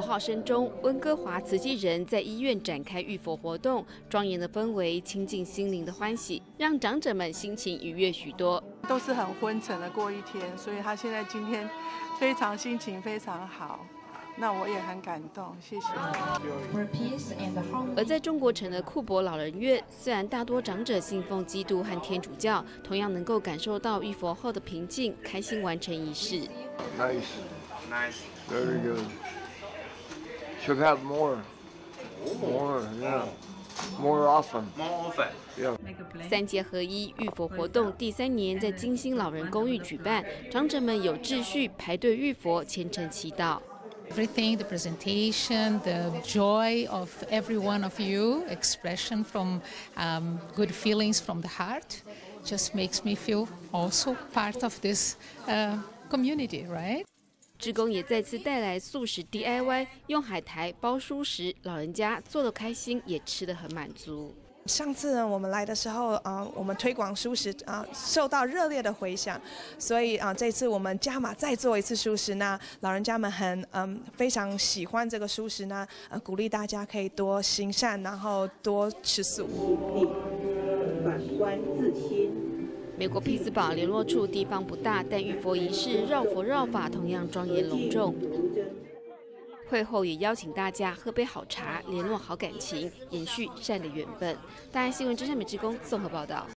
号声中，温哥华慈济人在医院展开浴佛活动，庄严的氛围、亲近心灵的欢喜，让长者们心情愉悦许多。 都是很昏沉的过一天，所以他现在今天心情非常好。 那我也很感动，谢谢。 而在中国城的库珀老人院，虽然大多长者信奉基督和天主教，同样能够感受到浴佛后的平静，开心完成仪式。 Nice, very good. Should have more, yeah, more often. 三节合一浴佛活动第3年在金星老人公寓举办，长者们有秩序排队浴佛，虔诚祈祷。 Everything, the presentation, the joy of every one of you, expression from good feelings from the heart, just makes me feel also part of this community, right? 志工也再次带来素食 DIY， 用海苔包蔬食，老人家做得开心，也吃得很满足。 上次呢，我们来的时候，我们推广蔬食受到热烈的回响，所以这次我们加码再做一次蔬食呢，老人家们非常喜欢这个蔬食呢，鼓励大家可以多行善，然后多吃素。 反观自谦。 美国匹兹堡联络处地方不大，但浴佛仪式绕佛绕法同样庄严隆重。 会后也邀请大家喝杯好茶，联络好感情，延续善的缘分。大安新闻真善美职工综合报道。